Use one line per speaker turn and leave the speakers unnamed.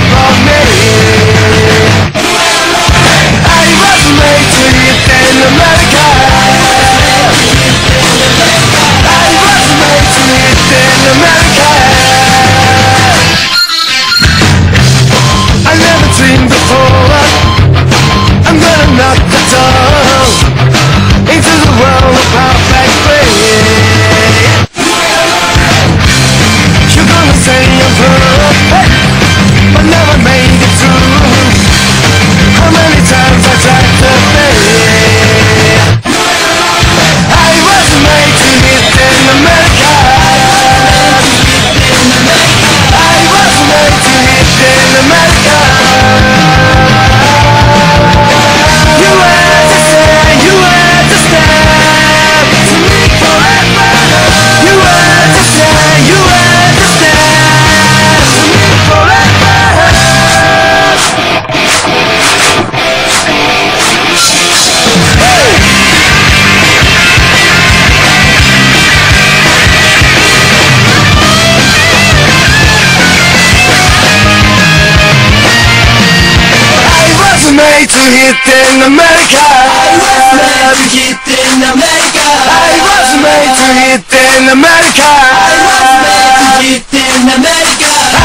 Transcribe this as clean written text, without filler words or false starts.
for me. I was made to hit in America. I was made to hit in America. I never dreamed before I'm gonna knock the door into the world of perfect free. You're gonna say I'm perfect, but never made it through. How many times I tried to be? I was made to hit in America. I was made to hit in America. You understand to me forever. You understand to me forever. I was made to hit in America. I was made to hit in America. I was made to hit in America. I was made to hit in America.